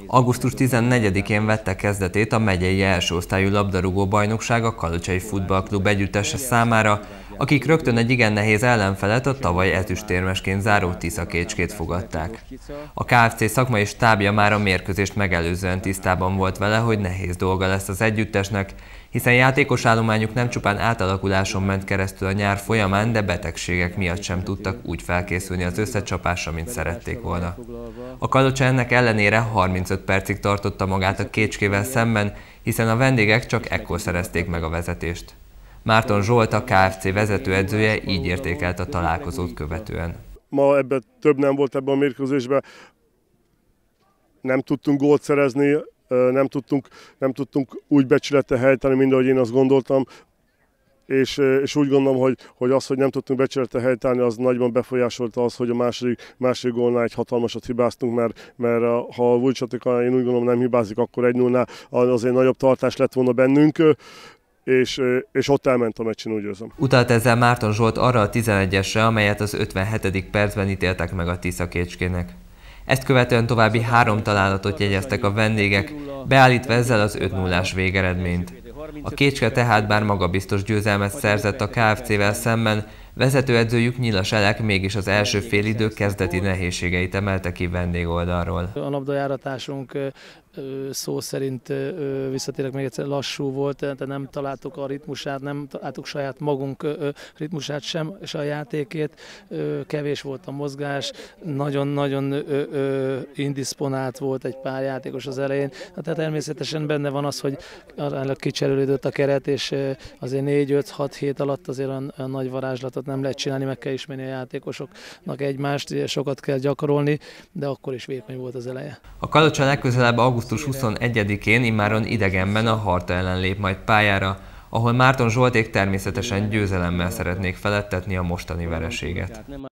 Augusztus 14-én vette kezdetét a megyei első osztályú labdarúgó bajnokság a Kalocsai Futballklub együttese számára, akik rögtön egy igen nehéz ellenfelet, a tavaly ezüstérmesként záró Tisza Kécskét fogadták. A KFC szakmai stábja már a mérkőzést megelőzően tisztában volt vele, hogy nehéz dolga lesz az együttesnek, hiszen játékos állományuk nem csupán átalakuláson ment keresztül a nyár folyamán, de betegségek miatt sem tudtak úgy felkészülni az összecsapásra, mint szerették volna. A Kalocsa ennek ellenére 35 percig tartotta magát a Kécskével szemben, hiszen a vendégek csak ekkor szerezték meg a vezetést. Márton Zsolt, a KFC vezetőedzője így értékelt a találkozót követően. Ma ebben több nem volt ebben a mérkőzésben, nem tudtunk gólt szerezni, nem tudtunk úgy becsülettel helytállni, mint ahogy én azt gondoltam, és úgy gondolom, hogy az, hogy nem tudtunk becsülettel helytállni, az nagyban befolyásolta az, hogy a második gólnál egy hatalmasat hibáztunk, mert ha a Vujcsatika, én úgy gondolom, nem hibázik, akkor 1-0-nál azért nagyobb tartás lett volna bennünk, és ott elment a meccsen, úgy érzem. Utalt ezzel Márton Zsolt arra a 11-esre, amelyet az 57. percben ítéltek meg a Tisza Kécskének. Ezt követően további 3 találatot jegyeztek a vendégek, beállítva ezzel az 5-0-ás végeredményt. A Kécske tehát bár magabiztos győzelmet szerzett a KFC-vel szemben, vezetőedzőjük Nyilas Elek mégis az első félidő kezdeti nehézségeit emelte ki vendégoldalról. A labdajáratásunk szó szerint visszatérek még egyszer, lassú volt, tehát nem találtuk a ritmusát, nem találtuk saját magunk ritmusát sem, és a játékét, kevés volt a mozgás, nagyon-nagyon indisponált volt egy pár játékos az elején, tehát természetesen benne van az, hogy kicserélődött a keret, és azért 4-5-6 hét alatt azért a nagy varázslatot nem lehet csinálni, meg kell ismerni a játékosoknak egymást, sokat kell gyakorolni, de akkor is vékony volt az eleje. A Kalocsa legközelebb augusztus 21-én immáron idegenben a Harta ellen lép majd pályára, ahol Márton Zsolték természetesen győzelemmel szeretnék feledtetni a mostani vereséget.